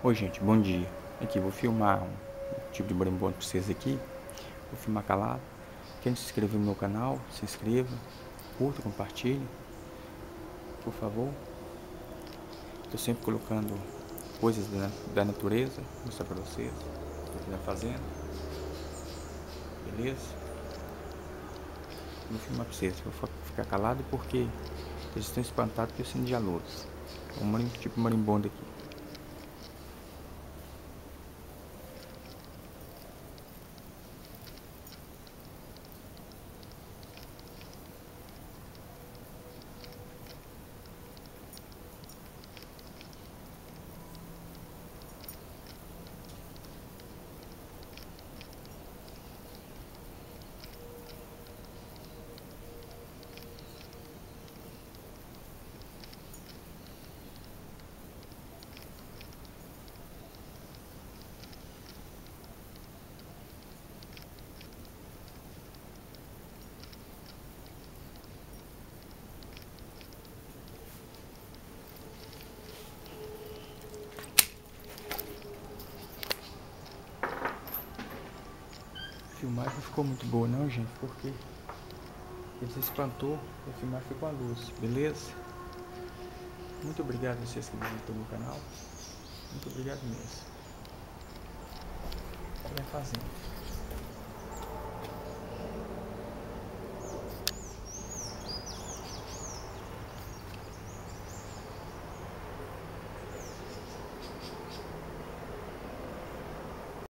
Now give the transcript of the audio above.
Oi gente, bom dia. Aqui, vou filmar um tipo de marimbondo pra vocês aqui. Vou filmar calado. Quem não se inscreveu no meu canal, se inscreva, curta, compartilhe, por favor. Tô sempre colocando coisas da natureza, vou mostrar pra vocês. Tô aqui na fazenda. Beleza? Vou filmar pra vocês, vou ficar calado porque eles estão espantados que eu acendo a luz. É um tipo marimbondo aqui. A filmagem não ficou muito boa não, gente, porque ele se espantou e a filmagem ficou à luz, beleza? Muito obrigado a vocês que visitam o meu canal. Muito obrigado mesmo. Olha a fazenda.